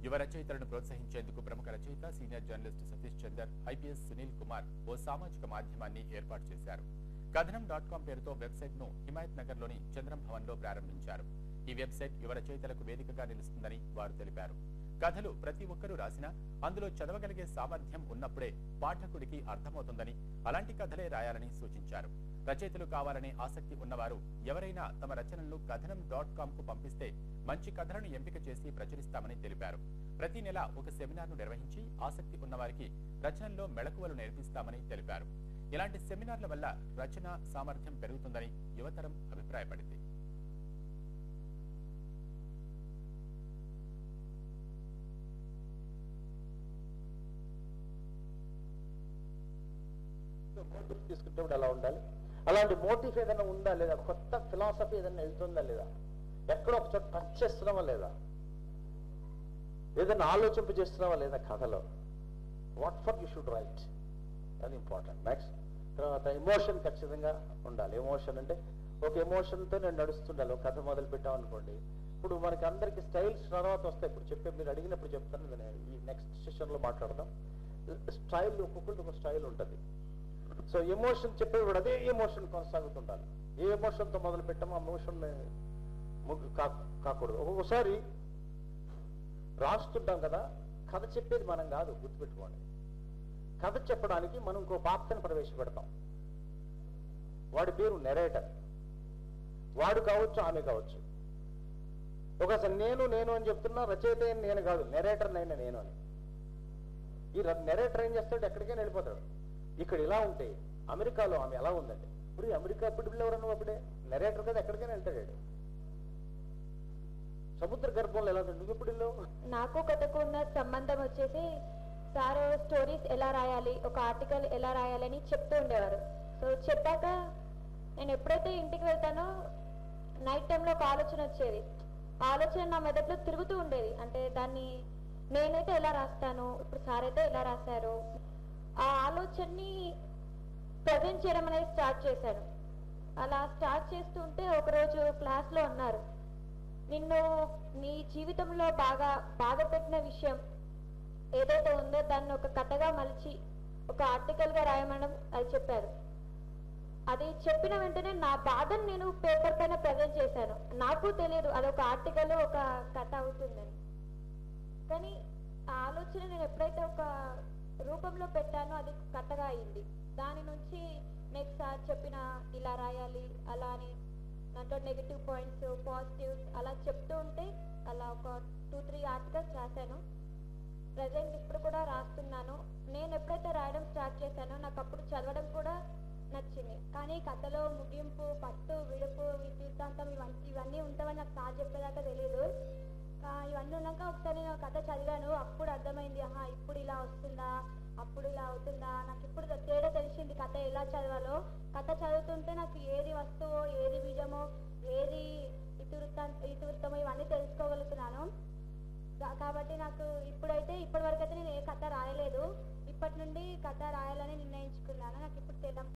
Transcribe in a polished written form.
యువ రచయితలను ప్రోత్సహించేందుకు ప్రముఖ రచయిత senior journalist Satish Chander, IPS Sunil Kumar ఓ సామాజిక మాధ్యమాన్ని ఏర్పాటు చేశారు. కథనం.com పేరుతో వెబ్సైట్ ను హిమాయత్ నగర్ లోని చంద్రం భవన్ లో ప్రారంభించారు. ఈ వెబ్సైట్ యువ రచయితలకు వేదికగా నిలుస్తుందని వారు తెలిపారు. కథలు ప్రతి ఒక్కరూ రాసినా అందులో చదవగలిగే సామర్థ్యం ఉన్నప్పుడే పాఠకుడికి అర్థమవుతుందని, అలాంటి కథలే రాయాలని సూచించారు. రచయితలు కావాలనే ఆసక్తి ఉన్నవారు ఎవరైనా తమ రచనలను కథనం.com కు పంపిస్తే మంచి కథలను ఎంపిక చేసి ప్రచురిస్తామని తెలిపారు. ప్రతి నెల ఒక సెమినార్ను నిర్వహించి ఆసక్తి ఉన్నవారికి రచనల్లో మెళకువలు నేర్పిస్తామని తెలిపారు. ఇలాంటి సెమినార్ల వల్ల రచన సామర్థ్యం పెరుగుతుందని యువతరం అభిప్రాయపడింది. తీసుకుంటే ఎలా ఉండాలి, అలాంటి మోటివ్ ఏదైనా ఉందా లేదా, కొత్త ఫిలాసఫీ ఏదైనా వెళ్తుందా లేదా, ఎక్కడో ఒక చోట టచ్ చేస్తున్నావా లేదా, ఏదైనా ఆలోచింప చేస్తున్నావా లేదా కథలో, what for you should write, అది ఇంపార్టెంట్. నెక్స్ట్ తర్వాత ఎమోషన్ ఖచ్చితంగా ఉండాలి. ఎమోషన్ అంటే ఒక ఎమోషన్తో నేను నడుస్తుండాలి. ఒక కథ మొదలు పెట్టాం అనుకోండి, ఇప్పుడు మనకి అందరికి స్టైల్స్ తర్వాత వస్తాయి. ఇప్పుడు చెప్పే మీరు అడిగినప్పుడు చెప్తాను, నేను ఈ నెక్స్ట్ సెషన్లో మాట్లాడదాం. స్టైల్ ఒక్కొక్కరికి ఒక స్టైల్ ఉంటుంది. సో ఎమోషన్ చెప్పేవాడు అదే ఎమోషన్ కొనసాగుతుండాలి. ఏ ఎమోషన్తో మొదలు పెట్టామో ఆ ఎమోషన్ కాకూడదు. ఒక్కొక్కసారి రాస్తుంటాం కదా, కథ చెప్పేది మనం కాదు, గుర్తుపెట్టుకోండి. కథ చెప్పడానికి మనం ఇంకో పాత్రను ప్రవేశపెడతాం. వాడి పేరు నెరేటర్. వాడు కావచ్చు, ఆమె కావచ్చు. ఒకసారి నేను అని చెప్తున్నా, రచయిత నేను కాదు, నెరేటర్ నైనా నేను అని. ఈ నెరేటర్ ఏం చేస్తాడు, ఎక్కడికైనా వెళ్ళిపోతాడు. ఇక్కడ ఇలా ఉంటే అమెరికాలో ఆమె ఎలా ఉందండి, ఇప్పుడు అమెరికా ఎప్పుడు వెళ్ళేవారు అప్పుడే నెరేటర్ కదా, ఎక్కడికైనా వెళ్తాడు. సముద్ర గర్భంలో ఎలా ఉంది, నువ్వు ఎప్పుడు వెళ్ళావు? నాకు కథకు ఉన్న సంబంధం వచ్చేసి సార్ స్టోరీస్ ఎలా రాయాలి, ఒక ఆర్టికల్ ఎలా రాయాలని చెప్తూ ఉండేవారు. సో చెప్పాక నేను ఎప్పుడైతే ఇంటికి వెళ్తానో నైట్ టైంలో ఒక ఆలోచన వచ్చేది. ఆ ఆలోచన నా మెదడులో తిరుగుతూ ఉండేది. అంటే దాన్ని నేనైతే ఎలా రాస్తాను, ఇప్పుడు సార్ అయితే ఎలా రాశారు, ఆ ఆలోచనని ప్రజెంట్ చేయడం అనేది స్టార్ట్ చేశాను. అలా స్టార్ట్ చేస్తూ ఉంటే ఒకరోజు క్లాస్లో అన్నారు, నిన్ను నీ జీవితంలో బాగా పెట్టిన విషయం ఏదైతే ఉందో దాన్ని ఒక కథగా మలిచి ఒక ఆర్టికల్గా రాయమనం అది చెప్పారు. అది చెప్పిన వెంటనే నా బాధను నేను పేపర్ పైన ప్రజెంట్ చేశాను. నాకు తెలియదు అదొక ఆర్టికల్ ఒక కథ అవుతుందని. కానీ ఆ ఆలోచన నేను ఎప్పుడైతే ఒక రూపంలో పెట్టానో అది కథగా అయింది. దాని నుంచి నెక్స్ట్ సార్ చెప్పిన ఇలా రాయాలి అలా అని దాంట్లో నెగిటివ్ పాయింట్స్, పాజిటివ్స్ అలా చెప్తూ ఉంటే అలా ఒక 2-3 ఆర్టికల్స్ రాశాను. ప్రజెంట్ ఇప్పుడు కూడా రాస్తున్నాను. నేను ఎప్పుడైతే రాయడం స్టార్ట్ చేశానో నాకు అప్పుడు చదవడం కూడా నచ్చింది. కానీ కథలో ముగింపు, పట్టు, విడుపు, తీర్థాంతం ఇవన్నీ ఉంటావని నాకు సార్ చెప్పేదాకా తెలియదు. ఇవన్నీ ఉన్నాక ఒకసారి నేను కథ చదివాను. అప్పుడు అర్థమైంది, ఇప్పుడు ఇలా వస్తుందా, అప్పుడు ఇలా అవుతుందా, నాకు ఇప్పుడు తేడా తెలిసింది కథ ఎలా చదవాలో. కథ చదువుతుంటే నాకు ఏది వస్తువో, ఏది బీజమో, ఏది ఇతివృత్తమో ఇవన్నీ తెలుసుకోగలుగుతున్నాను. కాబట్టి నాకు ఇప్పటి వరకు అయితే నేను ఏ కథ రాయలేదు. ఇప్పటి నుండి కథ రాయాలని నిర్ణయించుకున్నాను. నాకు ఇప్పుడు